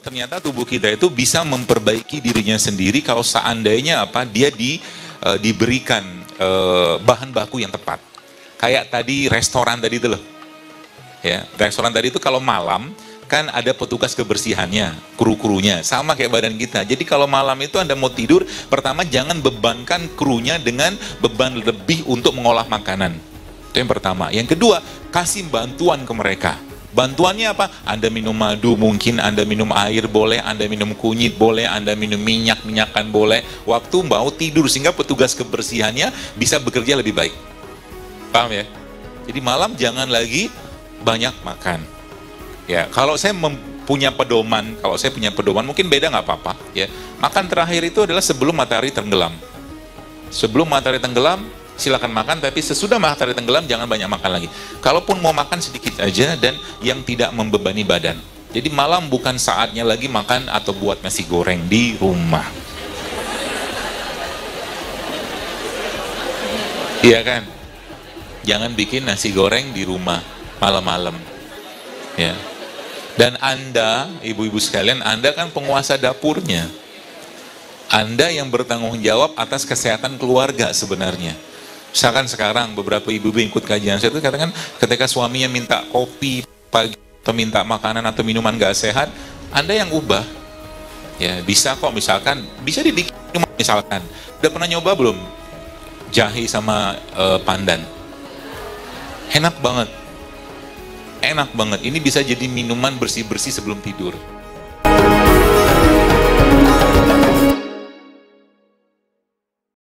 ternyata tubuh kita itu bisa memperbaiki dirinya sendiri kalau seandainya dia diberikan bahan baku yang tepat. Kayak tadi restoran tadi itu loh. Ya, restoran tadi itu kalau malam kan ada petugas kebersihannya, kru-krunya, sama kayak badan kita. Jadi kalau malam itu Anda mau tidur, pertama jangan bebankan krunya dengan beban lebih untuk mengolah makanan. Itu yang pertama. Yang kedua, kasih bantuan ke mereka. Bantuannya apa? Anda minum madu mungkin, Anda minum air boleh, Anda minum kunyit boleh, Anda minum minyak-minyakan boleh. Waktu mau tidur sehingga petugas kebersihannya bisa bekerja lebih baik. Paham ya? Jadi malam jangan lagi banyak makan. Ya, kalau saya punya pedoman, mungkin beda nggak apa-apa. Ya, makan terakhir itu adalah sebelum matahari tenggelam. Sebelum matahari tenggelam, silakan makan, tapi sesudah matahari tenggelam jangan banyak makan lagi. Kalaupun mau makan sedikit aja dan yang tidak membebani badan. Jadi malam bukan saatnya lagi makan atau buat nasi goreng di rumah. Iya kan? Jangan bikin nasi goreng di rumah malam-malam. Ya. Dan Anda, ibu-ibu sekalian, Anda kan penguasa dapurnya. Anda yang bertanggung jawab atas kesehatan keluarga sebenarnya. Misalkan sekarang beberapa ibu-ibu ikut kajian saya itu katakan ketika suaminya minta kopi pagi atau minta makanan atau minuman gak sehat, Anda yang ubah. Ya, bisa kok, misalkan bisa dibikin, misalkan. Udah pernah nyoba belum? Jahe sama pandan. Enak banget. Enak banget. Ini bisa jadi minuman bersih-bersih sebelum tidur.